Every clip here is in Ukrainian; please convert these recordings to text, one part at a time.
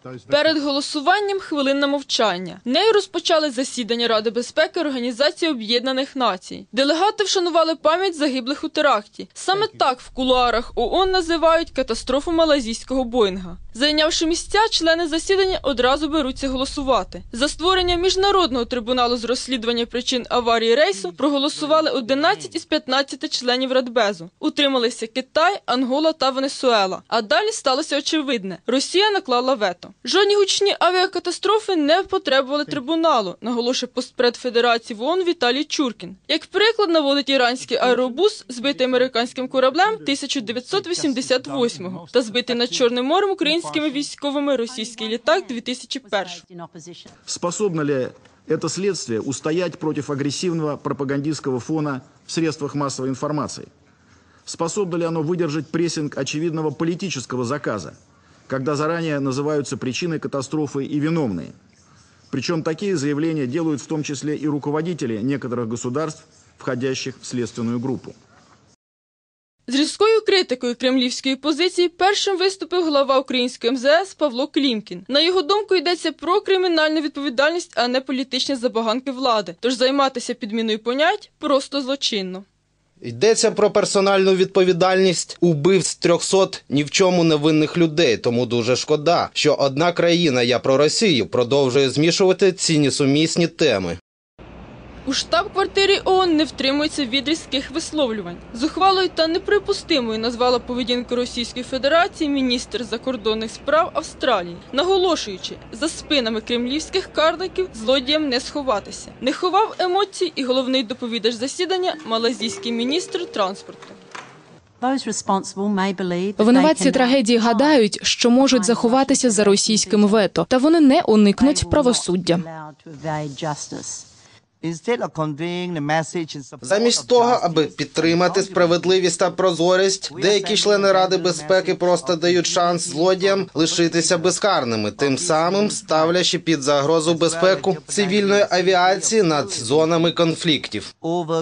Перед голосуванням хвилинне мовчання. Нею розпочали засідання Ради безпеки Організації Об'єднаних Націй. Делегати вшанували пам'ять загиблих у теракті. Саме так в кулуарах ООН називають катастрофу малайзійського Боїнга. Зайнявши місця, члени засідання одразу беруться голосувати. За створення Міжнародного трибуналу з розслідування причин аварії рейсу проголосували 11 із 15 членів Радбезу. Утрималися Китай, Ангола та Венесуела. А далі сталося очевидне – Росія наклала вето. Жодні гучні авіакатастрофи не потребували трибуналу, наголошує постпред Федерації в ООН Віталій Чуркін. Як приклад наводить іранський аеробус, збитий американським кораблем 1988-го, та збитий над Чорним морем українськими військовими російський літак 2001-го. Способно ли это следствие устоять против агрессивного пропагандистского фона в средствах массовой информации? Способно ли оно выдержать прессинг очевидного политического заказа, когда заранее называются причиной катастрофы и виновные? Причем такие заявления делают в том числе и руководители некоторых государств, входящих в следственную группу. З різкою критикою кремлівської позиції першим виступив глава української МЗС Павло Клімкін. На його думку, йдеться про кримінальну відповідальність, а не політичні забаганки влади. Тож займатися підміною понять просто злочинно. Йдеться про персональну відповідальність убивств 300 ні в чому невинних людей, тому дуже шкода, що одна країна, я про Росію, продовжує змішувати ці несумісні теми. У штаб-квартирі ООН не втримується від різких висловлювань. Зухвалою та неприпустимою назвала поведінку Російської Федерації міністр закордонних справ Австралії, наголошуючи, за спинами кремлівських карликів злодіям не сховатися. Не ховав емоцій і головний доповідач засідання – малайзійський міністр транспорту. Винуватці трагедії гадають, що можуть заховатися за російським вето, та вони не уникнуть правосуддя. Замість того, аби підтримати справедливість та прозорість, деякі члени Ради безпеки просто дають шанс злодіям лишитися безкарними, тим самим ставлячи під загрозу безпеку цивільної авіації над зонами конфліктів.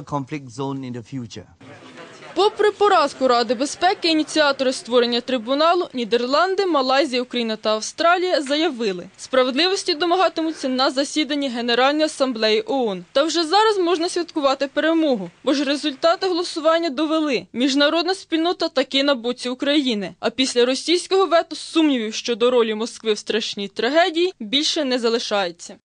Попри поразку Ради безпеки, ініціатори створення трибуналу – Нідерланди, Малайзія, Україна та Австралія – заявили, справедливості домагатимуться на засіданні Генеральної асамблеї ООН. Та вже зараз можна святкувати перемогу, бо ж результати голосування довели – міжнародна спільнота таки на боці України. А після російського вето сумнівів щодо ролі Москви в страшній трагедії більше не залишається.